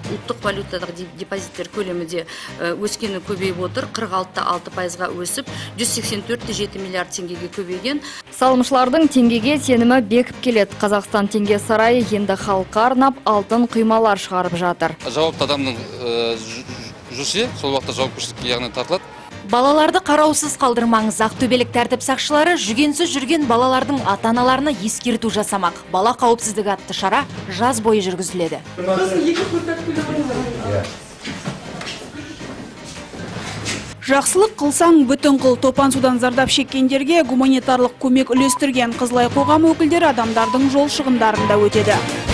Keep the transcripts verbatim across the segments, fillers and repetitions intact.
ұлттық валютадағы депозиттер көлемі де өскені көбейіп отыр. қырық алты да алты пайызға өсіп, жүз сексен төрт те жеті миллиард теңгеге көбейген. Салымшылардың теңгеге сенімі бекіп келеді. Қазақстан теңге сарайы енді халыққа арнап алтын құймалар шығарып жатыр. Жауапты адамның жүрсе, сол уақытта жауапкершілікке яғни тартылады. Балаларды қараусыз қалдырмаңыз. Ақтөбелік тәртіп сақшылары жүгенсіз жүрген балалардың ата-аналарына ескерту жасамақ. Бала қауіпсіздігі атты шара жаз бойы жүргізіледі. Жақсылық қылсаң бүтін қыл. Топан судан зардап шеккендерге гуманитарлық көмек үлестірген Қызылай қоғамы өкілдері адамдардың жол шығындарында өтеді.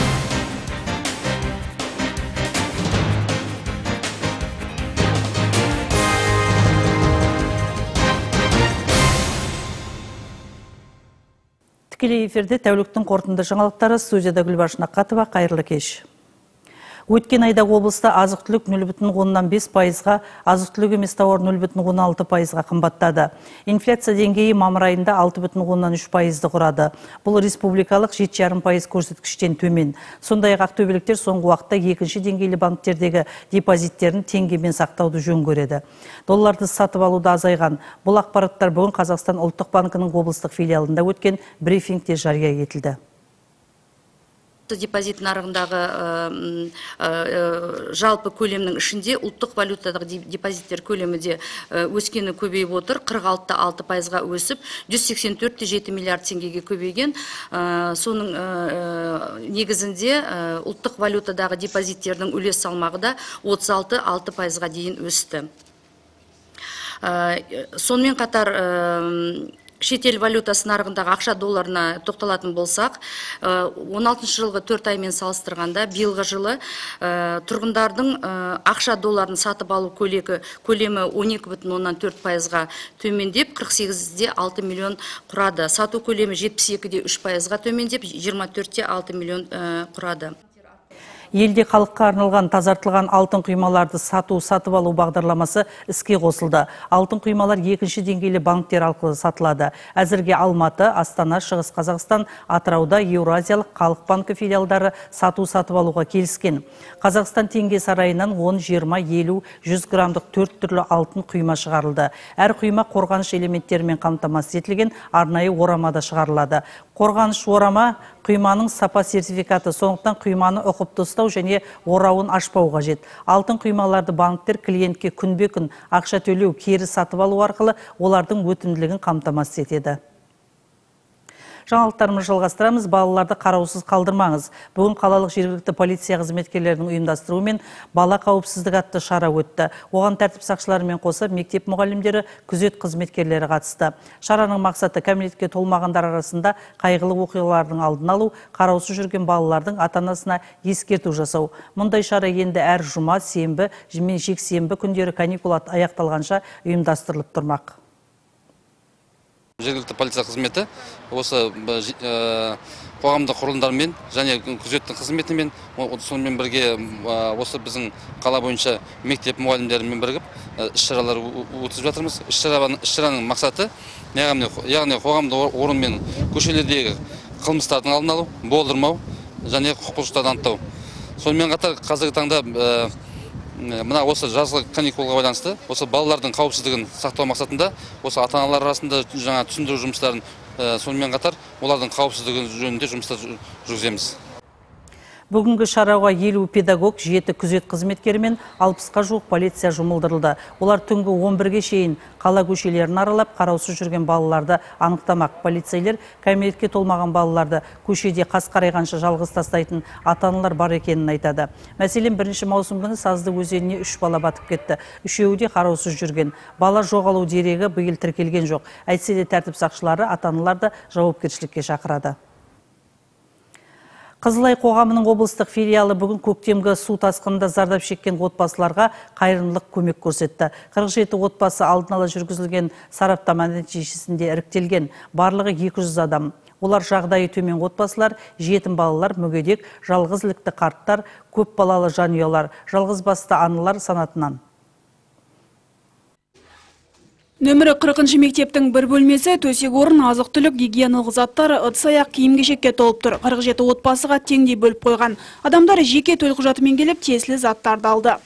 Тікелей эфирде тәуліктің қорытынды жаңалықтары, студияда Гүлбаршын Ақатова, қайырлы кеш. Өткен айда облыста азық-түлік нөл бүтін оннан бес пайызға, азық-түлік емес тауар нөл бүтін оннан алты пайызға қымбаттады. Инфляция деңгейі мамыр айында алты бүтін оннан үш пайызды құрады. Бұл республикалық жеті жарым пайыз көрсеткіштен төмен. Сондай-ақ ақтөбеліктер соңғы уақытта екінші деңгейлі банктердегі депозиттерін теңгемен сақтауды жөн көреді. Долларды сатып алуда азайған. Бұл ақпараттар бүгін Қазақстан ұлттық банкінің облыстық филиалында өткен брифингте жария етілді. Депозит нарығындағы жалпы көлемнің ішінде ұлттық валютадағы депозиттер көлемі де өскені көбейіп отыр. қырық алты да алты пайызға өсіп, жүз сексен төрт те жеті миллиард теңгеге көбейген. Соның негізінде ұлттық валютадағы депозиттердің үлес салмағы да отыз алты да алты пайызға дейін өсті. Сонымен қатар шетел валютасы нарығындағы ақша долларына тоқталатын болсақ, он алтыншы жылғы төрт аймен салыстырғанда биылғы жылы тұрғындардың ақша долларын сатып алу көлемі он екі бүтін оннан төрт пайызға төмендеп, қырық сегіз де алты миллион құрады. Сату көлемі жетпіс екі де үш пайызға төмендеп, жиырма төрт те алты миллион құрады. Елде халыққа арналған тазартылған алтын құймаларды сату сатып алу бағдарламасы іске қосылды. Алтын құймалар екінші деңгейлі банктер арқылы сатылады. Әзірге Алматы, Астана, Шығыс Қазақстан, Атырауда Еуразиялық халық банкі филиалдары сату сатып алуға келіскен. Қазақстан теңге сарайынан он, жиырма, елу, жүз граммдық төрт түрлі алтын құйма шығарылды. Әр құйма қорғаныш элементтерімен қамтамасыз етілген арнайы орамада шығарылады. Қорғаныш орама құйманың сапа сертификаты, сондықтан құйманы ұқыпты ұстау және орауын ашпау қажет. Алтын құймаларды банктер клиентке күнбе-күн ақша төлеу, кері сатып алу арқылы олардың өтімділігін қамтамасыз етеді. Жаңалықтарымыз жалғастырамыз. Балаларды қараусыз қалдырмаңыз. Бүгін қалалық жергілікті полиция қызметкерлерінің ұйымдастыруымен бала қауіпсіздік атты шара өтті. Оған тәртіп сақшыларымен қосып, мектеп мұғалімдері, күзет қызметкерлері қатысты. Шараның мақсаты кәмелетке толмағандар арасында қайғылы оқиғалардың алдын алу, қараусыз жүрген балалардың ата-анасына ескерту жасау. Мұндай шара енді әр жұма, сенбі мен жексенбі күндері каникул аяқталғанша ұйымдастырылып тұрмақ. Жергілікті полиция қызметі осы қоғамдық құрылымдармен және күзеттің қызметімен, сонымен бірге осы біздің қала бойынша мектеп мұғалімдерімен бірігіп іс-шаралар өткізіп жатырмыз. Іс-шараның мақсаты яғни қоғамдық орын мен көшелердегі қылмыстардың алдын алу, болдырмау және құқық бұзушылықтарды анықтау. Сонымен қатар қазіргі таңда мына осы жазғы каникулға байланысты осы балалардың қауіпсіздігін сақтау мақсатында осы ата-аналар арасында жаңа түсіндіру жұмыстарын, сонымен қатар олардың қауіпсіздігі жөнінде жұмыстар жүргіземіз. Бүгінгі шараға елу педагог, жеті күзет қызметкері мен алпысқа жуық полиция жұмылдырылды. Олар түнгі он бірге шейін қала көшелерін аралап, қараусыз жүрген балаларды анықтамақ. Полицейлер кәмелетке толмаған балаларды көшеде қас қарайғанша жалғыз тастайтын ата-аналар бар екенін айтады. Мәселен, бірінші маусым күні Сазды өзеніне үш бала батып кетті. Үшеуі де қараусыз жүрген. Бала жоғалу дерегі биыл тіркелген жоқ. Әйтсе де тәртіп сақшылары ата-аналарды жауапкершілікке шақырады. Қызылай қоғамының облыстық филиалы бүгін көктемгі су тасқынында зардап шеккен отбасыларға қайырымдылық көмек көрсетті. қырық жеті отбасы алдын ала жүргізілген сараптама нәтижесінде іріктелген. Барлығы екі жүз адам. Олар жағдайы төмен отбасылар, жетім балалар, мүгедек, жалғызілікті қарттар, көп балалы жанұялар, жалғыз басты аналар санатынан. Нөмірі қырқыншы мектептің бір бөлмесі төсек орын, азық-түлік, гигиеналық заттар, ыдыс-аяқ киім-кешекке толып тұр. қырық жеті отбасыға теңдей бөліп қойған. Адамдар жеке төлқұжатымен келіп тиесілі заттарды алды.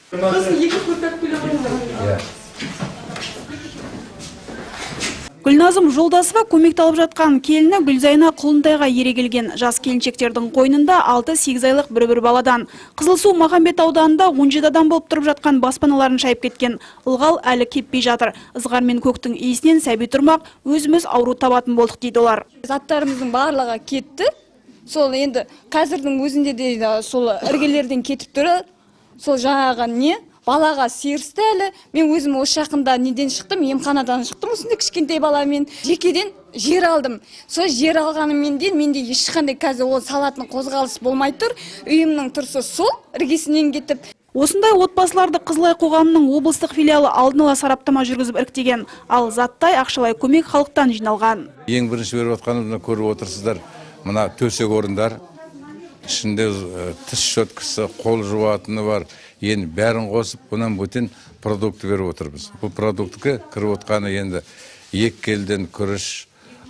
Гүлназым Жолдасова көмекті алып жатқан келіні Гүлзайна Құлынтайға ере келген. Жас келіншектердің қойнында алты сегіз айлық бір-бір баладан. Қызылсу Махамбет ауданында он жеті адам болып тұрып жатқан баспаналарын шайып кеткен. Ылғал әлі кеппей жатыр. Ызғар мен көктің иісінен сәби тұрмақ, өзіміз ауру табатын болдық дейді олар. Заттарымыздың барлығы кетті. Сол енді қазірдің өзінде де сол іргелерден кетіп тұры. Сол жаңағы не? Балаға серісті әлі. Мен өзім осы жақында неден шықтым, емханадан шықтым, осындай кішкентай баламен. Жекеден жер алдым. Сол жер алғанымен де менде ешқандай қазір ол салатын қозғалыс болмай тұр. Үйімнің тұрысы сол, іргесінен кетіп. Осындай отбасыларды Қызылай қоғамының облыстық филиалы алдын ала сараптама жүргізіп іріктеген. Ал заттай ақшалай көмек халықтан жиналған. Ең бірінші беріп отқанымызды көріп отырсыздар. Мына төсек орындар, ішінде тіс щеткасы, қол жуатыны бар. Енді бәрін қосып, бұнан бөтен продукты беріп отырмыз. Бұл продуктікі кіріп отқаны енді екі келден күріш,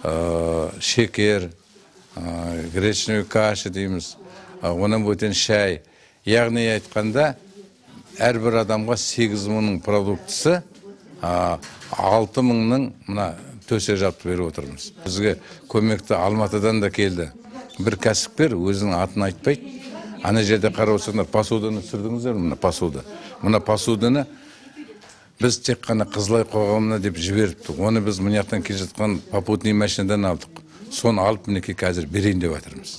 шекер, гречневый каша дейміз, онан бөтен шай. Яғни айтқанда, әрбір адамға сегіз мыңның продуктысы алты мыңның мына төсек жапты беріп отырмыз. Бізге көмекті Алматыдан да келді. Бір кәсіпкер өзінің атын айтпайды. Ана жерде қарап отырсаңдар, посуданы түсірдіңіздер, мына посуда. Мына посуданы біз тек қана Қызылай қоғамына деп жіберіпті. Оны біз мұнияқтан келе жатқан попутный машинадан алдық. Соны алып мінекей қазір берейін деп жатырмыз.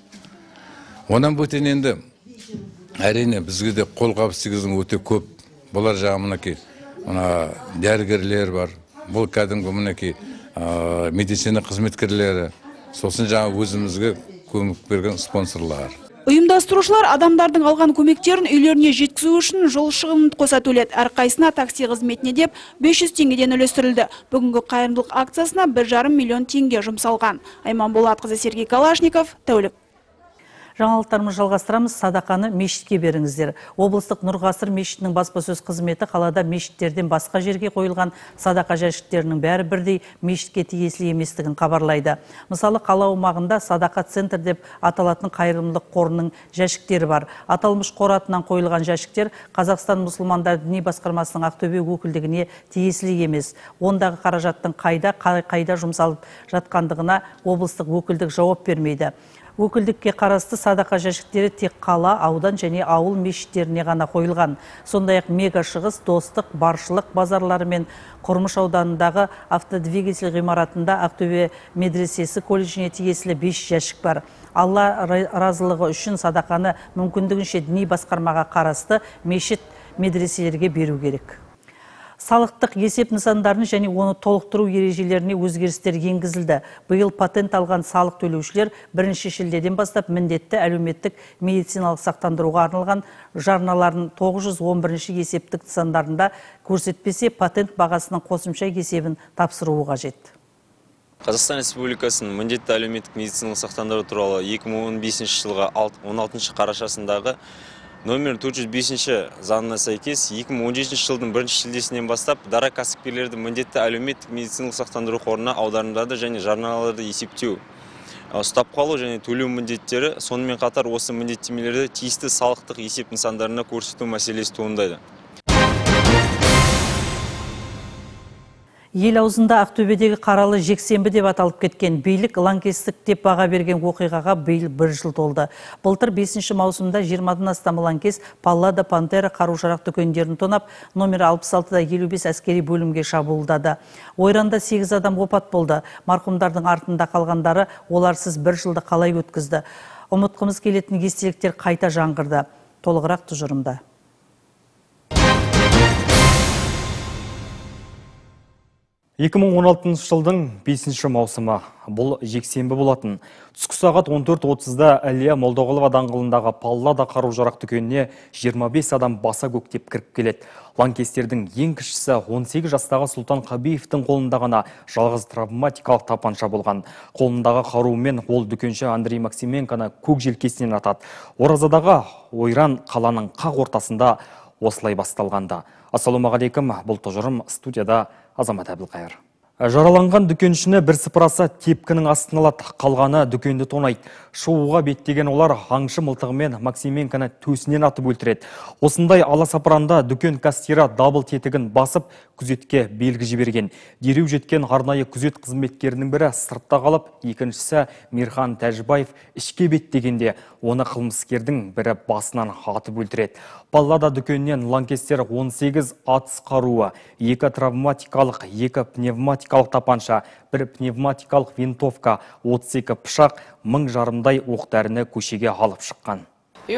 Онан бөтен енді әрине бізге де қолғабыс тигізген өте көп. Бұлар жаңа мінекей дәрігерлер бар. Бұл кәдімгі мінекей медицина қызметкерлері. Сосын жаңа өзімізге көмек берген спонсорлар. Ұйымдастырушылар адамдардың алған көмектерін үйлеріне жеткізу үшін жол шығынын қоса төледі. Әрқайсына такси қызметіне деп бес жүз теңгеден үлестірілді. Бүгінгі қайырымдылық акциясына бір жарым миллион теңге жұмсалған. Айман Болатқызы, Сергей Калашников, тәулік. Жаңалықтарымыз жалғастырамыз. Садақаны мешітке беріңіздер. Облыстық Нұрғасыр мешітінің баспасөз қызметі қалада мешіттерден басқа жерге қойылған садақа жәшіктерінің бәрі бірдей мешітке тиесілі еместігін хабарлайды. Мысалы, қала аумағында садақа центр деп аталатын қайырымдылық қорының жәшіктері бар. Аталмыш қор атынан қойылған жәшіктер Қазақстан мұсылмандар діни басқармасының Ақтөбе өкілдігіне тиесілі емес. Ондағы қаражаттың қайда қайда жұмсалып жатқандығына облыстық өкілдік жауап бермейді. Өкілдікке қарасты садақа жәшіктері тек қала, аудан және ауыл мешіттеріне ғана қойылған. Сондай-ақ Мега Шығыс, Достық, Баршылық базарлары мен Құрмыш ауданындағы автодвигатель ғимаратында Ақтөбе медресесі колледжіне тиесілі бес жәшік бар. Алла разылығы үшін садақаны мүмкіндігінше діни басқармаға қарасты мешіт медреселерге беру керек. Салықтық есеп нысандарын және оны толықтыру ережелеріне өзгерістер енгізілді. Биыл патент алған салық төлеушілер бірінші шілдеден бастап міндетті әлеуметтік медициналық сақтандыруға арналған жарналарын тоғыз жүз он бірінші есептік нысандарында көрсетпесе, патент бағасының қосымша есебін тапсыруы қажет. Қазақстан Республикасының міндетті әлеуметтік медициналық сақтандыру туралы екі мың он бесінші жылғы он алтыншы қарашасындағы номер төрт жүз бесінші заңына сәйкес екі мың он жетінші жылдың бірінші шілдесінен бастап дара кәсіпкерлерді міндетті әлеуметтік медициналық сақтандыру қорына аударымдарды және жарналарды есептеу, ұстап қалу және төлеу міндеттері, сонымен қатар осы міндеттемелерді тиісті салықтық есеп нысандарына көрсету мәселесі туындайды. Ел аузында Ақтөбедегі қаралы жексенбі деп аталып кеткен билік лаңкестік деп баға берген оқиғаға биыл бір жыл толды. Былтыр бесінші маусымда жиырмадан астам лаңкес Паллада Пантера қару-жарақ дүкендерін тонап, номер алпыс алтыда елу бес әскери бөлімге шабуылдады. Ойранда сегіз адам опат болды. Марқұмдардың артында қалғандары оларсыз бір жылды қалай өткізді. Ұмытқымыз келетін естеліктер қайта жаңғырды. Толығырақ тұжырымда. екі мың он алтыншы жылдың бесінші маусымы. Бұл жексенбі болатын. Түскі сағат он төрт отызда Әлия Молдағұлова даңғылындағы Паллада қару-жарақ дүкеніне жиырма бес адам баса көктеп кіріп келеді. Лаңкестердің ең кішісі он сегіз жастағы Сұлтан Қабиевтің қолында ғана жалғыз травматикалық тапанша болған. Қолындағы қаруымен ол дүкенші Андрей Максименконы көк желкесінен атады. Оразадағы ойран қаланың қақ ортасында осылай басталғанда. Ассалаумағалейкум, бұл тұжырым студияда Азамат Әбілқайыр. Жараланған дүкеншіні бір сыпыраса тепкінің астына алады, қалғаны дүкенді тонайды. Шығуға беттеген олар аңшы мылтығымен Максименканы төсінен атып өлтіреді. Осындай аласапыранда дүкен кассирі дабыл тетігін басып, күзетке белгі жіберген. Дереу жеткен арнайы күзет қызметкерінің бірі сыртта қалып, екіншісі Мирхан Тәжібаев ішке беттегенде оны қылмыскердің бірі басынан атып өлтіреді. Паллада дүкеннен лаңкестер он сегіз атыс қаруы, екі травматикалық, екі пневматикалық тапанша, бір пневматикалық винтовка, отыз екі пышақ, мың жарымдай оқ-дәріні көшеге алып шыққан.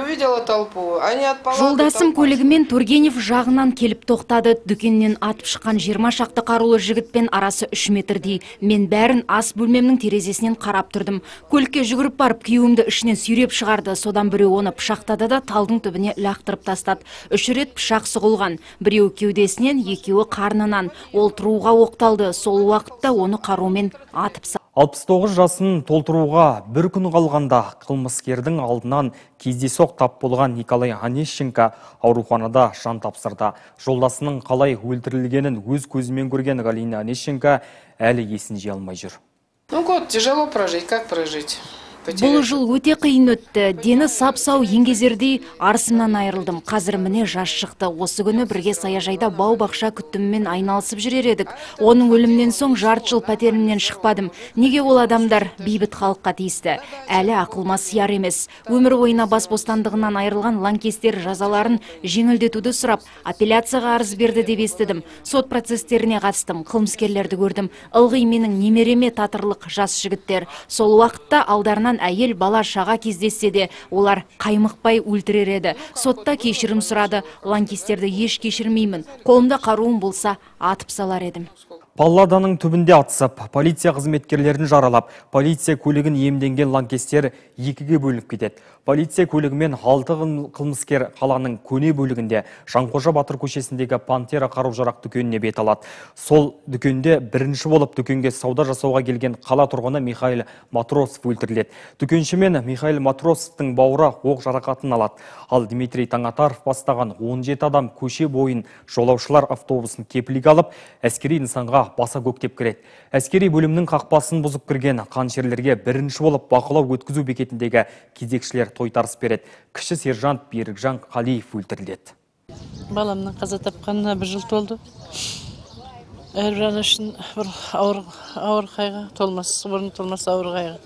Жолдасым көлігімен Тургенев жағынан келіп тоқтады. Дүкеннен атып шыққан жиырма шақты қарулы жігітпен арасы үш метрдей. Мен бәрін ас бөлмемнің терезесінен қарап тұрдым. Көлікке жүгіріп барып, күйеуімді ішінен сүйреп шығарды. Содан біреу оны пышақтады да талдың түбіне лақтырып тастады. Үш рет пышақ сұғылған. Біреу кеудесінен, екеуі қарнынан. Ол тұруға оқталды. Сол уақытта оны қарумен атып салды. алпыс тоғыз жасын толтыруға бір күн қалғанда қылмыскердің алдынан кездейсоқ тап болған Николай Онищенко ауруханада жан тапсырды. Жолдасының қалай өлтірілгенін өз көзімен көрген Галина Онищенко әлі есін жия алмай жүр. Ну год тяжело прожить, как прожить? Бұл жыл өте қиын өтті. Дені сап-сау еңгезердей арысымнан айырылдым. Қазір міне жас шықты. Осы күні бірге саяжайда бау-бақша күтіммен айналысып жүрер едік. Оның өлімнен соң жарты жыл пәтерімнен шықпадым. Неге ол адамдар бейбіт халыққа тиісті? Әлі ақылыма сияр емес. Өмір бойына бас бостандығынан айырылған лаңкестер жазаларын жеңілдетуді сұрап, апелляцияға арыз берді деп естідім. Сот процестеріне қатыстым, қылмыскерлерді көрдім. Ылғи менің немереме татырлық жас жігіттер. Сол уақытта алдарынан әйел бала шаға кездессе де, олар қаймықпай өлтірер еді. Сотта кешірім сұрады. Лаңкестерді еш кешірмеймін. Қолымда қаруым болса, атып салар едім. Палладаның түбінде атысып, полиция қызметкерлерін жаралап, полиция көлігін иемденген лаңкестер екіге бөлініп кетеді. Полиция көлігімен алты қылмыскер қаланың көне бөлігінде Жанқожа Батыр көшесіндегі Пантера қару-жарақ дүкеніне бет алады. Сол дүкенде бірінші болып дүкенге сауда жасауға келген қала тұрғыны Михаил Матросов өлтіріледі. Дүкеншімен Михаил Матросовтың бауыры оқ жарақатын алады. Ал Дмитрий Таңатаров бастаған он жеті адам көше бойын жолаушылар автобусын кепілге алып, әскери нысанға баса көктеп кіреді. Әскери бөлімнің қақпасын бұзып кірген қаншерлерге бірінші болып бақылау өткізу бекетіндегі кезекшілер тойтарыс береді. Кіші сержант Берікжан Қалиев өлтіріледі. Баламның қаза тапқанына бір жыл толды. Әрбір ана үшін бір ауыр, ауыр қайғы, толмас, бұрын толмас ауыр қайғы.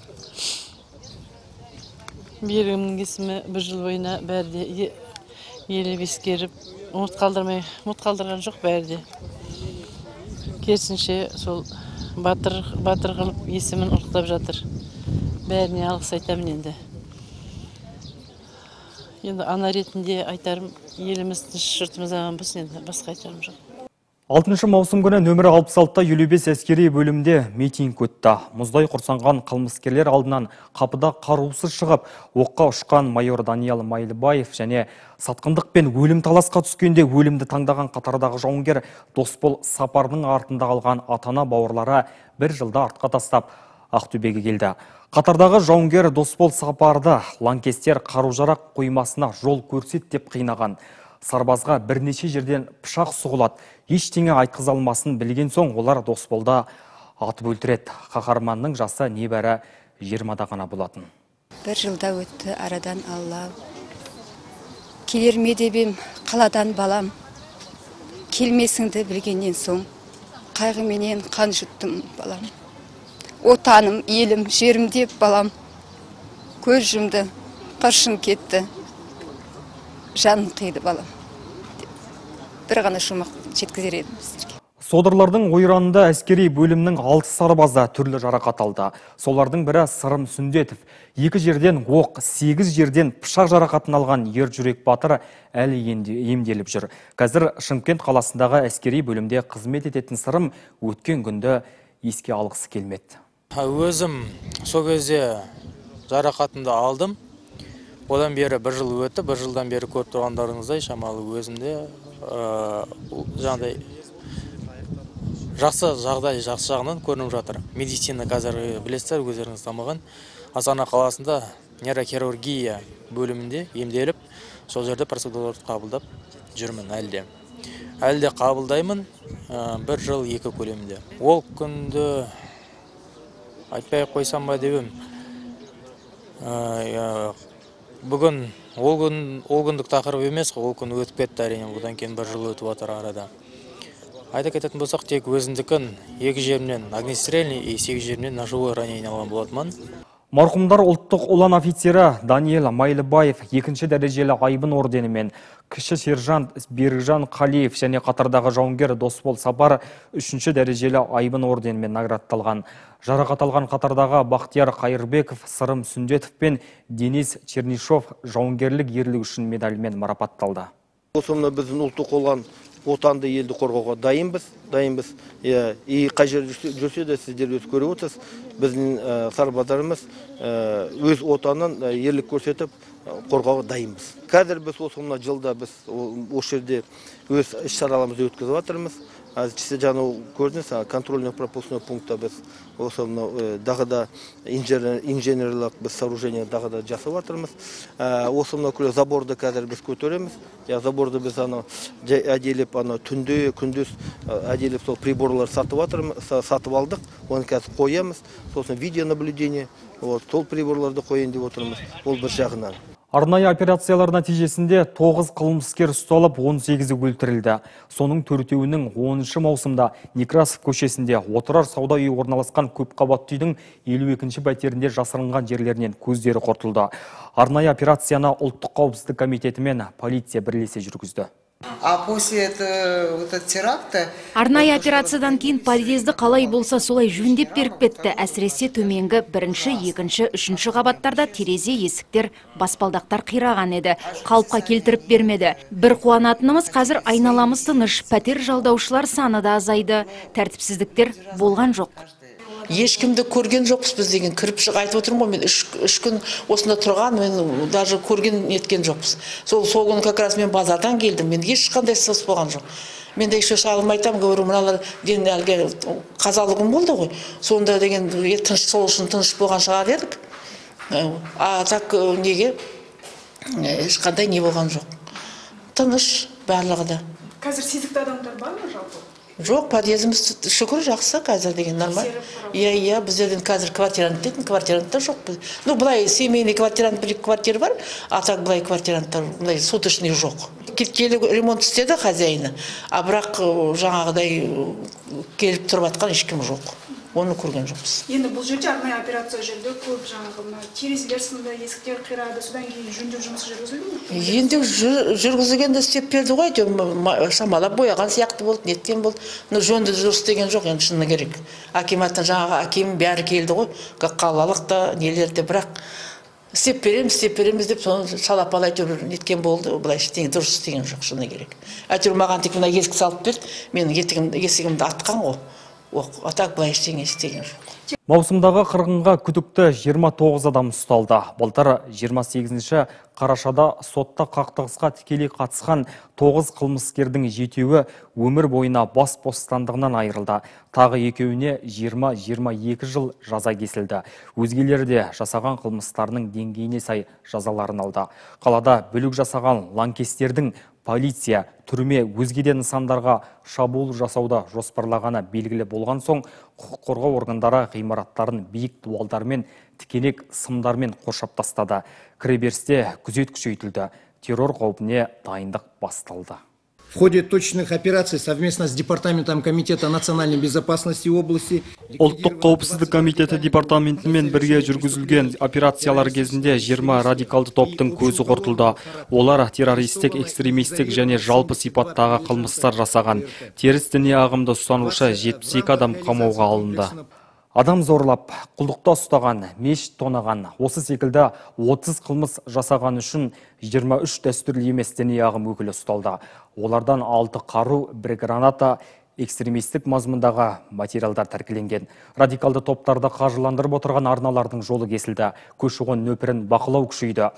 Берігімнің есімі бір жыл бойына бәрде елеп ескеріп, ұмыт қалдырмай, ұмыт қалдырған жоқ бәрде. Керісінше сол батыр, батыр қылып есімін ұлықтап жатыр. Бәріне алғыс айтамын енді. Енді ана ретінде айтарым, еліміз тыныш, жұртымыз аман болсын, енді басқа айтарым жоқ. алтыншы маусым күні нөмірі алпыс алтыда елу бес әскери бөлімде митинг өтті. Мұздай құрсанған қылмыскерлер алдынан қапыда қарусыз шығып, оққа ұшқан майор Даниал Майлыбаев және сатқындық пен өлім таласқа түскенде өлімді таңдаған қатардағы жауынгер Досбол Сапардың артында қалған атана бауырлары бір жылда артқа тастап Ақтөбеге келді. Қатардағы жауынгер Досбол Сапарды лаңкестер қару-жарақ қоймасына жол көрсет деп қинаған. Сарбазға бірнеше жерден пышақ сұғылады. Ештеңе айтқыза алмасын білген соң олар Досболда атып өлтіреді. Қаһарманның жасы небәрі жиырмада ғана болатын. Бір жылда өтті арадан Алла. Келер ме деп ем, қаладан балам. Келмесіңді білгеннен соң қайғыменен қан жұттым балам. Отаным, елім, жерім деп балам. Көз жұмды, қыршын кетті. Жаным қиды балам. Бір ғана шумақ жеткізер едім сіздерге. Содырлардың ойранында әскери бөлімнің алты сарбазы түрлі жарақат алды. Солардың бірі Сырым Сүндетов. Екі жерден оқ, сегіз жерден пышақ жарақатын алған ер жүрек батыр әлі емделіп жүр. Қазір Шымкент қаласындағы әскери бөлімде қызмет ететін Сырым өткен күнді еске алғысы келмеді. Өзім сол кезде жарақатымды алдым. Одан бері бір жыл өтті, бір жылдан бері көріп тұрғандарыңыздай шамалы өзімде жаңағыдай жақсы жағдай, жақсы жағынан көрініп жатыр. Медицина қазір білесіздер, өздеріңіз дамыған. Астана қаласында нейрохирургия бөлімінде емделіп, сол жерде процедураларды қабылдап жүрмін әлде. әлі де қабылдаймын, бір жыл екі көлемінде. Ол күнді айтпай қойсам ба деп едім. Бүгін ол күн ол күндік тақырып емес, ол күн өтіп кетті әрине, бұдан кейін бір жыл өтіп отыр арада. Айта кететін болсақ, тек өзіндікін екі жерімнен огнестрельный и сегіз жерімнен ножевой ранение алған болатынмын. Марқұмдар ұлттық ұлан офицері Даниэл Майлыбаев екінші дәрежелі айбын орденімен, кіші сержант Берікжан Қалиев және қатардағы жауынгер Досбол Сапар үшінші дәрежелі айбын орденімен наградталған. Жарақат алған қатардағы Бақтияр Қайырбеков, Сырым Сүндетов пен Денис Чернишов жауынгерлік ерлігі үшін медалімен марапатталды. Осында біздің ұлттық олған отанды елді қорғауға дайынбыз, дайынбыз. И қай жерде жүрсе де сіздер өз көріп отырсыз, біздің сарбаздарымыз өз отанын ерлік көрсетіп қорғауға дайынбыз. Қазір біз осында жылда біз осы жерде өз іс-шараларымызды өткізіп жатырмыз. Чисто жаңа көрдіңіз, контрольно-пропускной пунктта біз осында дағыда инженерлік біз сооружение дағыда жасап жатырмыз. Осында күлі заборды қазір біз көтереміз. Заборды біз әделеп түнде, күндіз әделеп сол приборлар сатып алдық. Оны қазір қоямыз. Сосын видеонаблюдение, сол приборларды қойын деп отырмыз. Ол бір жағынан. Арнайы операциялар нәтижесінде тоғыз қылмыскер ұсталып, он сегізі өлтірілді. Соның төртеуінің оныншы маусымда Некрасов көшесінде отырар сауда үйі орналасқан көпқабатты үйдің елу екінші пәтерінде жасырынған жерлерінен көздері құртылды. Арнайы операцияны ұлттық қауіпсіздік комитеті мен полиция бірлесе жүргізді. Арнайы операциядан кейін подъезді қалай болса солай жөндеп беріп кетті. Әсіресе төменгі бірінші, екінші, үшінші қабаттарда терезе, есіктер, баспалдақтар қираған еді. Қалыпқа келтіріп бермеді. Бір қуанатынымыз қазір айналамыз тыныш, пәтер жалдаушылар саны да азайды. Тәртіпсіздіктер болған жоқ. Ешкімді көрген жоқпыз біз деген кіріп шығып айтып отырмын ғой, мен үш күн осында тұрған, мен даже көрген неткен жоқпыз. Сол сол күні как раз мен базардан келдім, мен ешқандай сос болған жоқ. Мен де еще шалым айтам, говорю, мыналар ден әлгі қазалығым болды ғой. Сонда деген тыныш сол үшін тыныш болған шығар едік. А так неге ешқандай не болған жоқ. Тыныш барлығы да. Қазір сезікті адамдар бар ма жалпы? Жоқ, подъездіміз шүкір жақсы қазір деген нормаль. Иә, иә, біздерден қазір квартирант дейтін, квартирант та жоқ. Ну, бұлай семейный квартирант бір квартира бар, а так бұлай квартиранттар, бұлай суточный жоқ. Кеткелі ремонт істеді хозяйны, а бірақ жаңағыдай келіп тұрып атқан ешкім жоқ. Оны көрген жоқпыз. Енді бұл жерде арнайы операция жүрді, көп жаңағы терезелер сынды, есіктер қирады, содан кейін жөндеу жұмысы жүргізілді ме? Енді жүргізілгенде істеп берді ғой, шамалап бояған сияқты болды, неткен болды. Но жөнді дұрыс деген жоқ, енді шыны керек. Акиматтан жаңағы аким бәрі келді ғой, қалалық та, нелерде, бірақ істеп береміз, істеп береміз деп соны шалапал әйтеуір неткен болды, былай ештеңе дұрыс істеген жоқ, шыны керек. Әйтеуір маған тек мына есік салып берді, мен есігімді атқан ғой. Атақ бұлай ештеңе істеген жоқ. Маусымдағы қырғынға күдікті жиырма тоғыз адам ұсталды. Былтыр жиырма сегізінші қарашада сотта қақтығысқа тікелей қатысқан тоғыз қылмыскердің жетеуі өмір бойына бас бостандығынан айырылды. Тағы екеуіне жиырма жиырма екі жыл жаза кесілді. Өзгелері де жасаған қылмыстарының деңгейіне сай жазаларын алды. Қалада бүлік жасаған лаңкестердің полиция, түрме, өзгеде нысандарға шабуыл жасауда жоспарлағаны белгілі болған соң, құқық қорғау органдары ғимараттарын биік дуалдармен, тікенек сымдармен қоршап тастады. Кіреберісте күзет күшейтілді. Террор қаупіне дайындық басталды. В ходе точных операций совместно с Департаментом комитета национальной безопасности области Ұлттық қауіпсіздік комитеті департаментімен бірге жүргізілген операциялар кезінде жиырма радикалды топтың көзі құртылды. Олар террористік, экстремистік және жалпы сипаттағы қылмыстар жасаған. Теріс діни ағымды ұстанушы жетпіс екі адам қамауға алынды. Адам зорлап, құлдықта ұстаған, мешіт тонаған, осы секілді отыз қылмыс жасаған үшін жиырма үш дәстүрлі емес діни ағым өкілі ұсталды. Олардан алты қару, бір граната, экстремистік мазмұндағы материалдар тәркіленген. Радикалды топтарды қаржыландырып отырған арналардың жолы кесілді. Көші-қон нөпірін бақылау күшейді.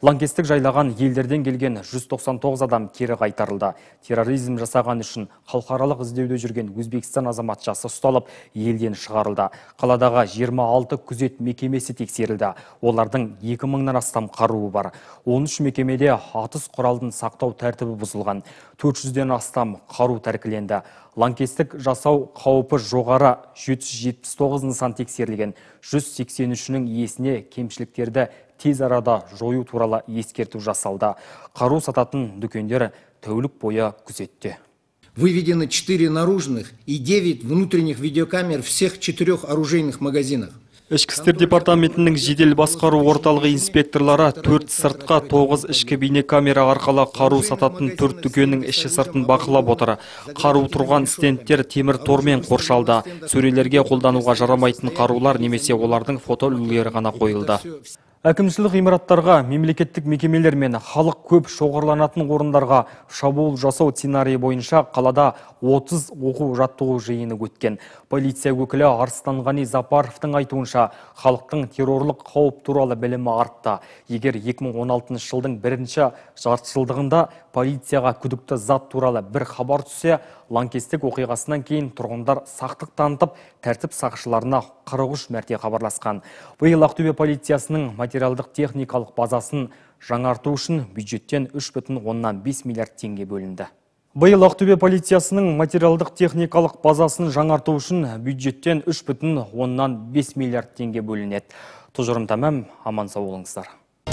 Лаңкестік жайлаған елдерден келген жүз тоқсан тоғыз адам кері қайтарылды. Терроризм жасаған үшін халықаралық іздеуде жүрген Өзбекстан азаматшасы ұсталып, елден шығарылды. Қаладағы жиырма алты күзет мекемесі тексерілді. Олардың екі мыңнан астам қаруы бар. он үш мекемеде атыс құралдың сақтау тәртібі бұзылған. төрт жүзден астам қару тәркіленді. Лаңкестік жасау қаупі жоғары жеті жүз жетпіс тоғыз нысан тексерілген. жүз сексен үшінің иесіне кемшіліктерді тез арада жою туралы ескерту жасалды. Қару сататын дүкендер тәулік бойы күзетте. Выведены четыре наружных и девять внутренних видеокамер всех четырех оружейных магазинах. Ішкі істер департаментінің жедел басқару орталығы инспекторлары төрт сыртқа тоғыз ішкі бейнекамера арқылы қару сататын төрт дүкеннің іші сыртын бақылап отыр. Қару тұрған стендтер темір тормен қоршалды. Сөрелерге қолдануға жарамайтын қарулар немесе олардың фото үлгілері ғана қойылды. Әкімшілік ғимараттарға, мемлекеттік мекемелер мен халық көп шоғырланатын орындарға шабуыл жасау сценарийі бойынша қалада отыз оқу жаттығу жиыны өткен. Полиция өкілі Арыстан Ғани Запаровтың айтуынша, халықтың террорлық қауіп туралы білімі артты. Егер екі мың он алтыншы жылдың бірінші жартыжылдығында полицияға күдікті зат туралы бір хабар түссе, лаңкестік оқиғасынан кейін тұрғындар сақтық танытып, тәртіп сақшыларына қырық үш мәрте хабарласқан. Биыл Ақтөбе полициясының материалдық техникалық базасын жаңарту үшін бюджеттен үш бүтін оннан бес миллиард теңге бөлінді. Биыл Ақтөбе полициясының материалдық техникалық базасын жаңарту үшін бюджеттен үш бүтін оннан бес миллиард теңге бөлінеді. Тұжырым тәмам, аман сау болыңыздар.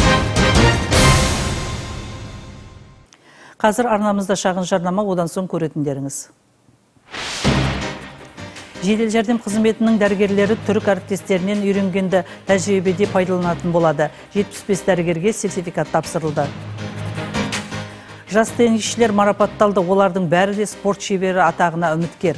Қазір арнамызда шағын жарнама, одан соң көретіндеріңіз. Жедел жәрдем қызметінің дәрігерлері түрік әріптестерінен үйренгенді тәжірибеде пайдаланатын болады. жетпіс бес дәрігерге сертификат тапсырылды. Жас теннисшілер марапатталды, олардың бәрі де спорт шебері атағына үміткер.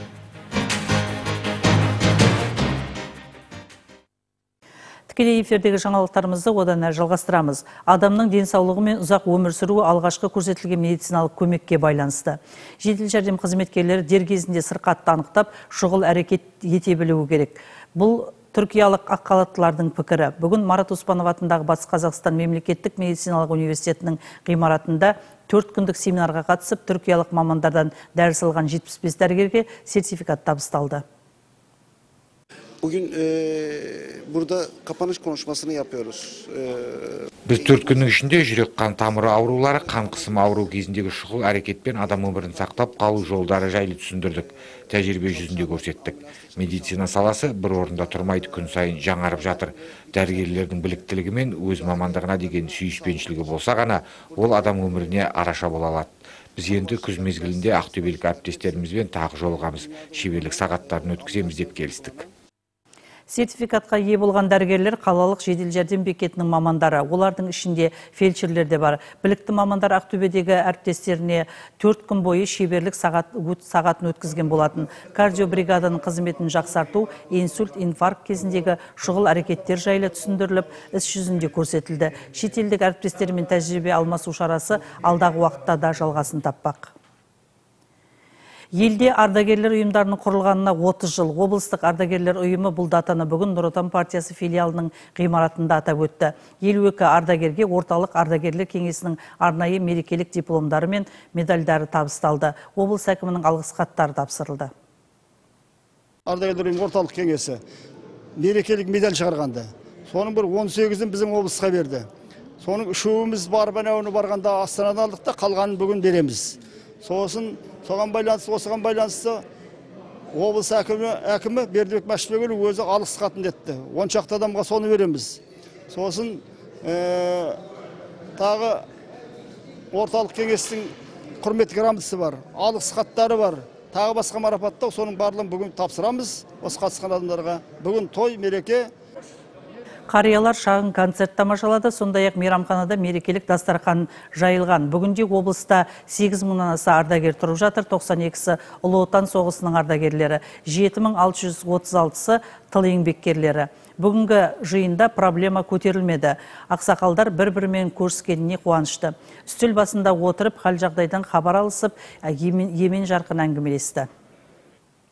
Тікелей эфирдегі жаңалықтарымызды одан әрі жалғастырамыз. Адамның денсаулығы мен ұзақ өмір сүруі алғашқы көрсетілген медициналық көмекке байланысты. Жедел жәрдем қызметкерлері дер кезінде сырқатты анықтап, шұғыл әрекет ете білуі керек. Бұл түркиялық ақ халаттылардың пікірі. Бүгін Марат Оспанов атындағы Батыс Қазақстан мемлекеттік медициналық университетінің ғимаратында төрт күндік семинарға қатысып, түркиялық мамандардан дәріс алған жетпіс бес дәрігерге сертификат табысталды. Bugün e, burada kapanış konuşmasını yapıyoruz. E... Biz төрт күннің ішінде жүрек қан тамыры аурулары, қан қысымы ауру кезіндегі шұғыл әрекетпен адам өмірін сақтап қалу жолдары жайлы түсіндірдік. Тәжірибе жүзінде көрсеттік. Медицина саласы бір орында тұрмайды, күн сайын жаңарып жатыр. Дәрігерлердің біліктілігі мен өз мамандығына деген сүйіспеншілігі болса ғана, ол адам өміріне араша бола алады. Біз енді күз мезгілінде ақтөбелік әріптестерімізбен тағы жолығамыз, шеберлік сағаттарын өткіземіз деп келістік. Сертификатқа ие болған дәрігерлер қалалық жедел жәрдем бекетінің мамандары. Олардың ішінде фельдшерлер де бар. Білікті мамандар Ақтөбедегі әріптестеріне төрт күн бойы шеберлік сағат, сағатын өткізген болатын. Кардиобригаданың қызметін жақсарту, инсульт, инфаркт кезіндегі шұғыл әрекеттер жайлы түсіндіріліп, іс жүзінде көрсетілді. Шетелдік әріптестермен тәжірибе алмасу шарасы алдағы уақытта да жалғасын таппақ. Елде ардагерлер ұйымдарының құрылғанына отыз жыл. Облыстық ардагерлер ұйымы бұл датаны бүгін Нұр Отан партиясы филиалының ғимаратында атап өтті. елу екі ардагерге орталық ардагерлер кеңесінің арнайы мерекелік дипломдары мен медальдары табысталды. Облыс әкімінің алғыс хаттары тапсырылды. Ардагерлер ұйымы орталық кеңесі мерекелік медаль шығарғанды. Соның бір он сегізін біздің облысқа берді. Соның үшеуіміз барып анауыны барғанда Астанадан алдық та, қалғанын бүгін береміз. Сосын соған байланысты, осыған байланысты облыс әкімі, әкімі Бердібек Мәшбекұлы өзі алғыс хатын етті. он шақты адамға соны береміз. Сосын ә, тағы орталық кеңестің құрмет грамотасы бар, алғыс хаттары бар, тағы басқа марапаттау, соның барлығын бүгін тапсырамыз осы қатысқан адамдарға. Бүгін той, мереке. Қариялар шағын концерт тамашалады, сондай-ақ мейрамханада мерекелік дастархан жайылған. Бүгінде облыста сегіз мыңнан аса ардагер тұрып жатыр, тоқсан екісі Ұлы Отан соғысының ардагерлері, жеті мың алты жүз отыз алтысы тыл еңбеккерлері. Бүгінгі жиында проблема көтерілмеді. Ақсақалдар бір-бірімен көріскеніне қуанышты. Үстел басында отырып, хал жағдайдан хабар алысып, емен жарқын әңгімелесті.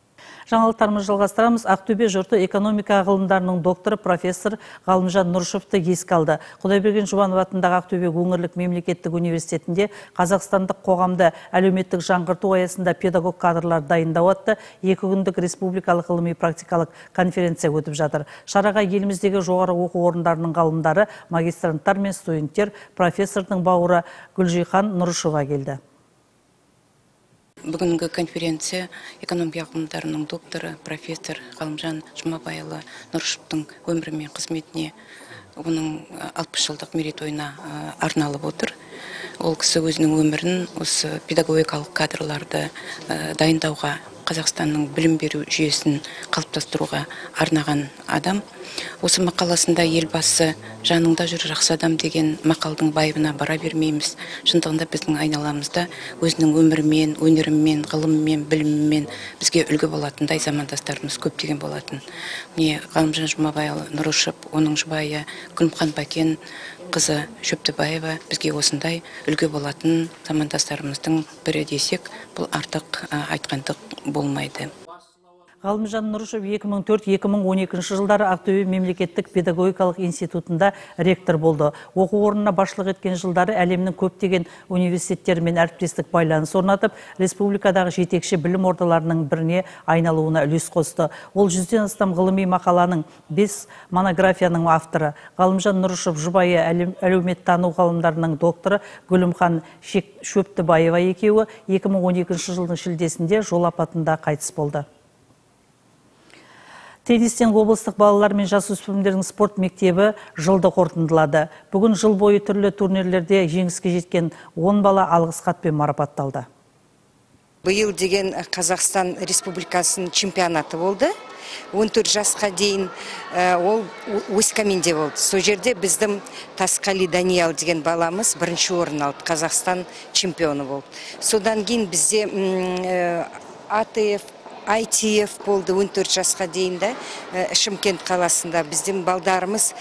Жаңалықтарымыз жалғастырамыз. Ақтөбе жұрты экономика ғылымдарының докторы профессор Ғалымжан Нұрышевты еске алды. Құдайберген Жұбанов атындағы Ақтөбе өңірлік мемлекеттік университетінде қазақстандық қоғамды әлеуметтік жаңғырту аясында педагог кадрлар дайындау атты екі күндік республикалық ғылыми практикалық конференция өтіп жатыр. Шараға еліміздегі жоғары оқу орындарының ғалымдары, магистранттар мен студенттер, профессордың бауыры Гүлжихан Нұрышева келді. Бүгінгі конференция экономика ғылымдарының докторы, профессор Ғалымжан Жұмабайұлы Нұрышевтың өмірі мен қызметіне, оның алпыс жылдық мерейтойына арналып отыр. Ол кісі өзінің өмірін осы педагогикалық кадрларды дайындауға, Қазақстанның білім беру жүйесін қалыптастыруға арнаған адам. Осы мақаласында елбасы жаныңда жүр жақсы адам деген мақалдың байыбына бара бермейміз. Шындығында біздің айналамызда өзінің өмірімен, өнерімен, ғылымымен, білімімен бізге үлгі болатындай замандастарымыз көптеген болатын. Міне Ғалымжан Жұмабайұлы Нұрышев, оның жұбайы Күлімхан Бакен, қызы Шөптібаева бізге осындай үлгі болатын замандастарымыздың бірі десек, бұл артық айтқандық болмайды. Ғалымжан Нұрышев екі мың төрт - екі мың он екінші жылдары Ақтөбе мемлекеттік педагогикалық институтында ректор болды. Оқу орнына басшылық еткен жылдары әлемнің көптеген университеттерімен әріптестік байланыс орнатып, республикадағы жетекші білім ордаларының біріне айналуына үлес қосты. Ол жүзден астам ғылыми мақаланың, бес монографияның авторы. Ғалымжан Нұрышев жұбайы әлеуметтану ғалымдарының докторы Гүлімхан Шөптібаева екеуі екі мың он екінші жылдың шілдесінде жол апатында қайтыс болды. Теннистен облыстық балалар мен жасөспірімдердің спорт мектебі жылды қорытындылады. Бүгін жыл бойы түрлі турнирлерде жеңіске жеткен он бала алғыс хатпен марапатталды. Биыл деген Қазақстан Республикасының чемпионаты болды. он төрт жасқа дейін ол Өскеменде болды. Сол жерде біздің Тасқали Даниял деген баламыз бірінші орын алды. Қазақстан чемпионы болды. Содан кейін бізде АТФ ай ти эф болды он төрт жасқа дейінді Шымкент қаласында. Біздің балдарымыз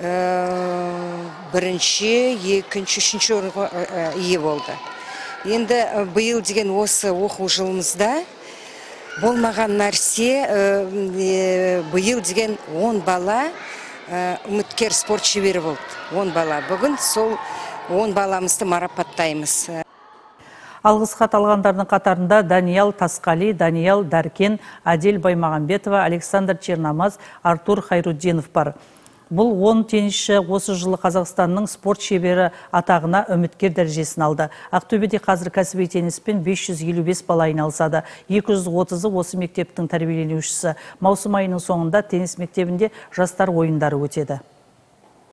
бірінші, екінші, үшінші орынға ие болды. Енді биыл деген осы оқу жылымызда болмаған нәрсе, биыл деген он бала үміткер спорт шебері болды. он бала. Бүгін сол он баламызды марапаттаймыз. Алғыс хат алғандардың қатарында Даниял Тасқали, Даниял Дәркен, Адель Баймағамбетова, Александр Чернамаз, Артур Хайруддинов бар. Бұл он теннисші осы жылы Қазақстанның спорт шебері атағына үміткер дәрежесін алды. Ақтөбеде қазір кәсіби тенниспен бес жүз елу бес бала айналысады. екі жүз отызы осы мектептің тәрбиеленушісі. Маусым айының соңында теннис мектебінде жастар ойындары өтеді.